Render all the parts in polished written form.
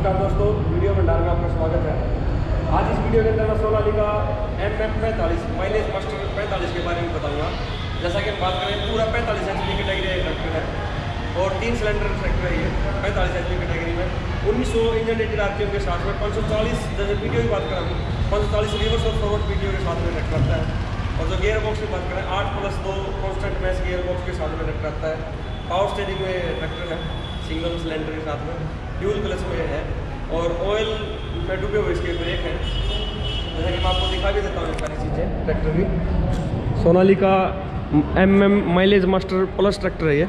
नमस्कार दोस्तों, वीडियो भंडार में आपका स्वागत है। आज इस वीडियो के अंदर मैं सोनालिका MM45 माइलेज मास्टर 45 के बारे में बताऊंगा। जैसा कि हम बात करें, पूरा 45 HP कैटेगरी ट्रैक्टर है और 3 सिलेंडर ट्रैक्टर है ये 45 HP कैटेगरी में। 1900 इंजन रेटेड RPM के साथ में 540, जैसे वीडियो की बात करें 540 रिवर्स और फॉरवर्ड वीडियो के साथ में ट्रैक्टर आता है। और जो गियर बॉक्स की बात करें 8+2 कॉन्स्टेंट मैच गियर बॉक्स के साथ में ट्रैक्टर आता है। पावर स्टीयरिंग में ट्रैक्टर है, सिंगल सिलेंडर के साथ में, ड्यूल क्लच में है और ऑयल में डूबे हुए इसके ब्रेक हैं। जैसे कि मैं आपको दिखा भी देता हूँ सारी चीज़ें ट्रैक्टर की। Sonalika MM mileage master plus tractor है ये,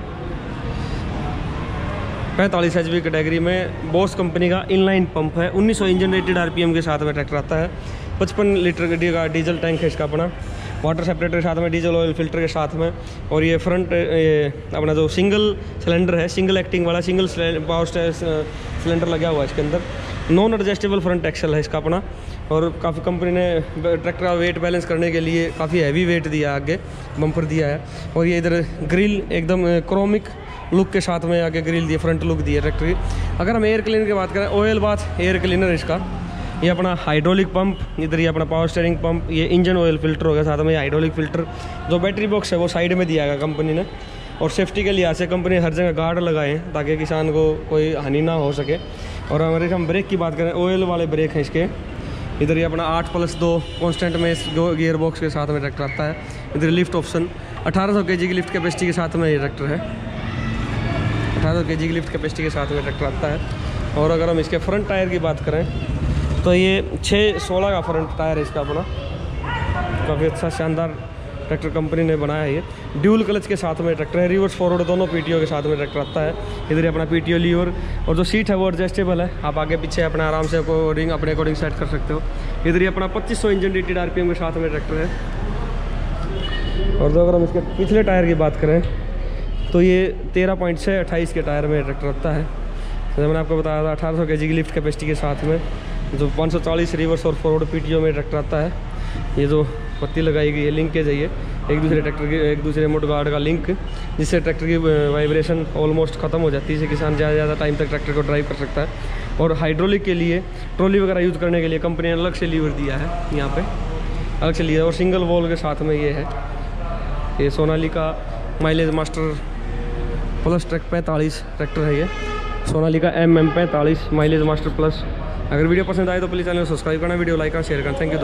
45 HP कैटेगरी में बॉस कंपनी का इनलाइन पंप है। 1900 इंजन रेटेड RPM के साथ में ट्रैक्टर आता है। 55 लीटर का डीजल टैंक है इसका अपना, वाटर सेपरेटर के साथ में, डीजल ऑयल फिल्टर के साथ में। और ये फ्रंट अपना जो सिंगल सिलेंडर है, सिंगल एक्टिंग वाला सिंगल पावर सिलेंडर लगा हुआ है इसके अंदर। नॉन एडजस्टेबल फ्रंट एक्सल है इसका अपना। और काफ़ी कंपनी ने ट्रैक्टर का वेट बैलेंस करने के लिए काफ़ी हैवी वेट दिया है, आगे बम्पर दिया है। और ये इधर ग्रिल एकदम क्रोमिक लुक के साथ में आगे ग्रिल दी, फ्रंट लुक दी है ट्रैक्टर की। अगर हम एयर क्लीनर की बात करें, ऑयल बाथ एयर क्लीनर इसका, ये अपना हाइड्रोलिक पंप, इधर ये अपना पावर स्टीयरिंग पंप, ये इंजन ऑयल फिल्टर हो गया साथ में, ये हाइड्रोलिक फिल्टर। जो बैटरी बॉक्स है वो साइड में दिया गया कंपनी ने। और सेफ्टी के लिए से कंपनी हर जगह गार्ड लगाए हैं ताकि किसान को कोई हानि ना हो सके। और हमारे हम ब्रेक की बात करें, ऑयल वाले ब्रेक हैं इसके। इधर ये अपना 8+2 कॉन्स्टेंट में गियर बॉक्स के साथ में ट्रैक्टर आता है। इधर लिफ्ट ऑप्शन 1800 kg की लिफ्ट कैपेसिटी के साथ में ये ट्रैक्टर है। 1800 kg की लिफ्ट कैपेसिटी के साथ में ट्रैक्टर आता है। और अगर हम इसके फ्रंट टायर की बात करें तो ये 6/16 का फ्रंट टायर है इसका अपना। काफ़ी अच्छा शानदार ट्रैक्टर कंपनी ने बनाया है ये। ड्यूल क्लच के साथ में ट्रैक्टर है, रिवर्स फॉरवर्ड दोनों PTO के साथ में ट्रैक्टर आता है। इधर अपना PTO लीवर और जो सीट है वो एडजस्टेबल है, आप आगे पीछे अपना आराम से अपने अकॉर्डिंग सेट कर सकते हो। इधर अपना 2500 इंजन रेटेड RPM के साथ में ट्रैक्टर है। और जो अगर हम इसके पिछले टायर की बात करें तो ये 13.6/28 के टायर में ट्रैक्टर आता है। जैसे मैंने आपको बताया था 1800 kg की लिफ्ट कैपेसिटी के साथ में, जो 540 रिवर्स और फॉरवर्ड PTO में ट्रैक्टर आता है। ये जो पत्ती लगाई गई है, लिंकेज है ये एक दूसरे ट्रैक्टर की, एक दूसरे मोड गार्ड का लिंक, जिससे ट्रैक्टर की वाइब्रेशन ऑलमोस्ट ख़त्म हो जाती है, जिससे किसान ज़्यादा टाइम तक ट्रैक्टर को ड्राइव कर सकता है। और हाइड्रोलिक के लिए, ट्रॉली वगैरह यूज़ करने के लिए कंपनी ने अलग से लीवर दिया है यहाँ पे, अलग से लिया। और सिंगल वॉल के साथ में ये है। ये Sonalika mileage master plus 45 tractor है ये, Sonalika MM45 mileage master plus. अगर वीडियो पसंद आए तो प्लीज़ चैनल को सब्सक्राइब करना, वीडियो लाइक करना, शेयर करना। Thank you.